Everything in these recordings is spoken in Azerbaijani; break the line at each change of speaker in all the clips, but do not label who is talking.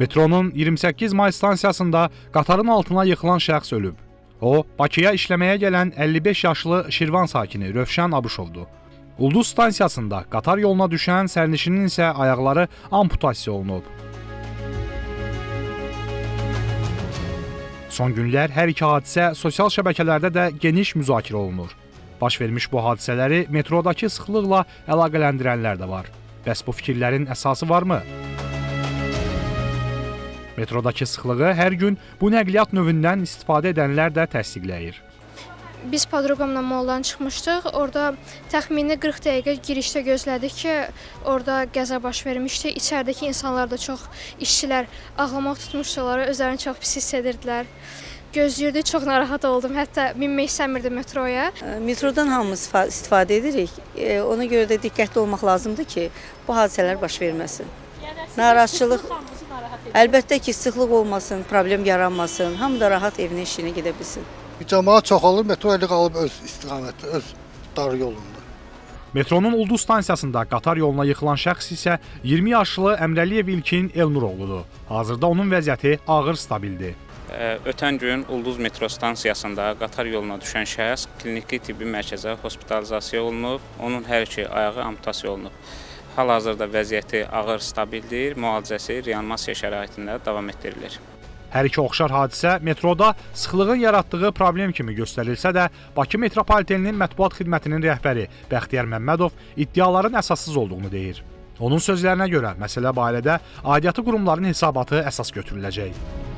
Metronun 28 may stansiyasında qatarın altına yıxılan şəxs ölüb. O, Bakıya işləməyə gələn 55 yaşlı Şirvan sakini Rövşən Abışovdur. Ulduz stansiyasında qatar yoluna düşən sərnişinin isə ayaqları amputasiya olunub. Son günlər hər iki hadisə sosial şəbəkələrdə də geniş müzakirə olunur. Baş vermiş bu hadisələri metrodakı sıxlıqla əlaqələndirənlər də var. Bəs bu fikirlərin əsası varmı? Metrodakı sıxlığı hər gün bu nəqliyyat növündən istifadə edənlər də təsdiqləyir.
Biz podroqamla moldan çıxmışdıq. Orada təxmini 40 dəqiqə girişdə gözlədik ki, orada qəza baş vermişdi. İçəridəki insanlar da çox, işçilər ağlamaq tutmuşdular, özlərini çox pis hiss edirdilər. Gözləyirdik, çox narahat oldum. Hətta minmək istəmirdim metroya.
Metrodan hamımız istifadə edirik. Ona görə də diqqətli olmaq lazımdır ki, bu hadisələr baş verməsin. Narahatçılıq, əlbəttə ki, sıxlıq olmasın, problem yaranmasın, hamı da rahat evinə, işinə gedə bilsin.
Cəmaət çoxalır, metro elə qalıb öz istiqaməti, öz dar yolunda.
Metronun Ulduz stansiyasında qatar yoluna yıxılan şəxs isə 20 yaşlı Əmrəliyev İlkin Elnuroğludur. Hazırda onun vəziyyəti ağır stabildir.
Ötən gün Ulduz metro stansiyasında qatar yoluna düşən şəxs kliniki tibbi mərkəzə hospitalizasiya olunub, onun hər iki ayağı amputasiya olunub. Hal-hazırda vəziyyəti ağır stabildir, müalicəsi reanimasiya şəraitində davam etdirilir.
Hər iki oxşar hadisə metroda sıxlığın yaratdığı problem kimi göstərilsə də, Bakı Metropoliteninin mətbuat xidmətinin rəhbəri Bəxtiyar Məmmədov iddiaların əsassız olduğunu deyir. Onun sözlərinə görə məsələ barədə aidiyyatı qurumların hesabatı əsas götürüləcək.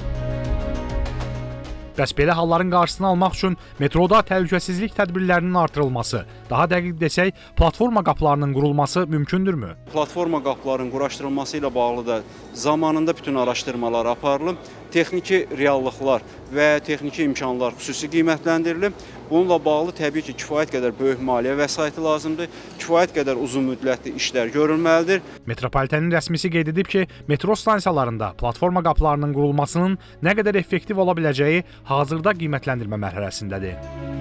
Bəs belə halların qarşısını almaq üçün metroda təhlükəsizlik tədbirlərinin artırılması, daha dəqiq desək, platforma qapılarının qurulması mümkündürmü?
Platforma qapılarının quraşdırılması ilə bağlı da zamanında bütün araşdırmalar aparılıb, texniki reallıqlar və texniki imkanlar xüsusi qiymətləndirilib. Bununla bağlı təbii ki, kifayət qədər böyük maliyyə vəsaiti lazımdır, kifayət qədər uzun müddətli işlər görülməlidir.
Metropolitenin rəsmisi qeyd edib ki, metro stansiyalarında platforma qapılarının qurulmasının nə qədər effektiv ola biləcəyi hazırda qiymətləndirmə mərhələsindədir.